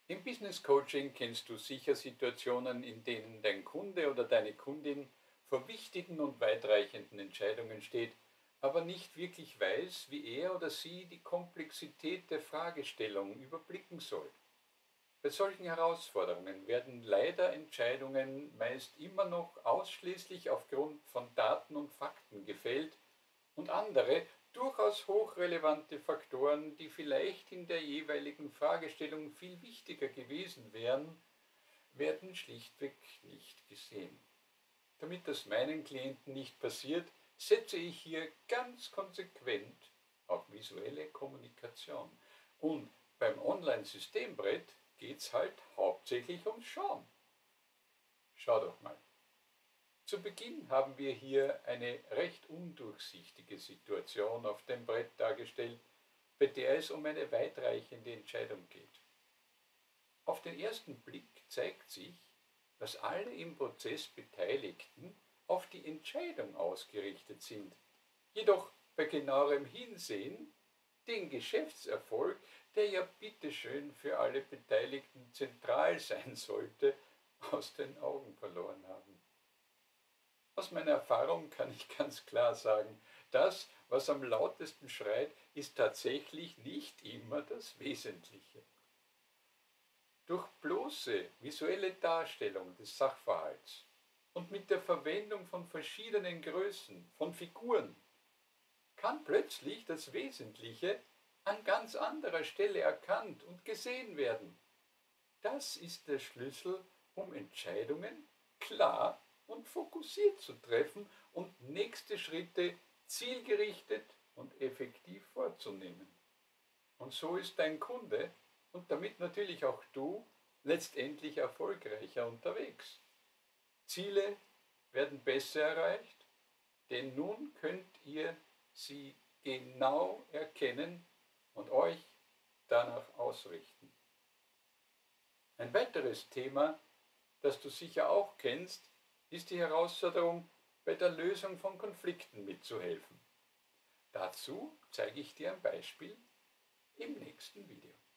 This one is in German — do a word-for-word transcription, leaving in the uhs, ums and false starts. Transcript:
Im Business Coaching kennst du sicher Situationen, in denen dein Kunde oder deine Kundin vor wichtigen und weitreichenden Entscheidungen steht, aber nicht wirklich weiß, wie er oder sie die Komplexität der Fragestellung überblicken soll. Bei solchen Herausforderungen werden leider Entscheidungen meist immer noch ausschließlich aufgrund von Daten und Fakten gefällt und andere, durchaus hochrelevante Faktoren, die vielleicht in der jeweiligen Fragestellung viel wichtiger gewesen wären, werden schlichtweg nicht gesehen. Damit das meinen Klienten nicht passiert, setze ich hier ganz konsequent auf visuelle Kommunikation. Und beim Online-Systembrett geht es halt hauptsächlich ums Schauen. Schau doch mal. Zu Beginn haben wir hier eine recht undurchsichtige Situation auf dem Brett dargestellt, bei der es um eine weitreichende Entscheidung geht. Auf den ersten Blick zeigt sich, dass alle im Prozess Beteiligten auf die Entscheidung ausgerichtet sind, jedoch bei genauerem Hinsehen den Geschäftserfolg, der ja bitteschön für alle Beteiligten zentral sein sollte, aus den Augen verloren haben. Aus meiner Erfahrung kann ich ganz klar sagen, das, was am lautesten schreit, ist tatsächlich nicht immer das Wesentliche. Durch bloße visuelle Darstellung des Sachverhalts und mit der Verwendung von verschiedenen Größen, von Figuren, kann plötzlich das Wesentliche an ganz anderer Stelle erkannt und gesehen werden. Das ist der Schlüssel, um Entscheidungen klar und fokussiert zu treffen und nächste Schritte zielgerichtet und effektiv vorzunehmen. Und so ist dein Kunde und damit natürlich auch du letztendlich erfolgreicher unterwegs. Ziele werden besser erreicht, denn nun könnt ihr sie genau erkennen und euch danach ausrichten. Ein weiteres Thema, das du sicher auch kennst, ist die Herausforderung, bei der Lösung von Konflikten mitzuhelfen. Dazu zeige ich dir ein Beispiel im nächsten Video.